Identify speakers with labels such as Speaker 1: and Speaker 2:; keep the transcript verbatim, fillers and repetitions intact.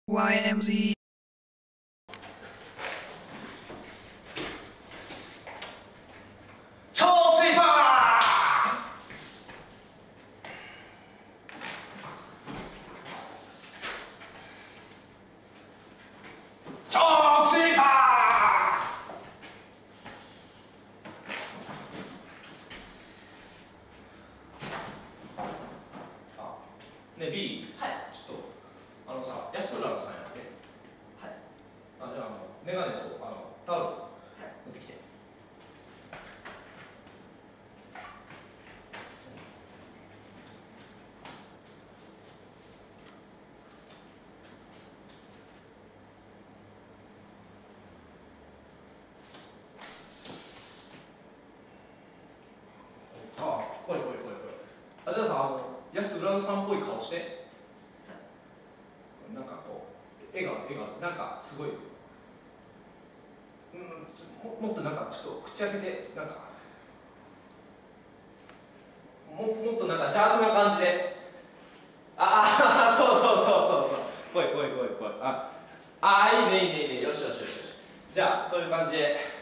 Speaker 1: ワイエムシー
Speaker 2: 超スイーパー超スイーパーあねえ B、はい、ちょっとあのさ安浦さんやってはいあじゃああのメガネとあのタオル持ってきてああ、これこれこれこれ。あ、じゃあさ、あの、安浦野さんっぽい顔して。なんかこう、笑顔、笑顔、なんかすごい。うん、ももっとなんかちょっと口開けて、なんか。ももっとなんか邪悪な感じで。ああ、そうそうそうそうそう。ぽいぽいぽいぽい。ああ、いいねいいねいいね。よしよしよしよし。じゃあ、そういう感じで。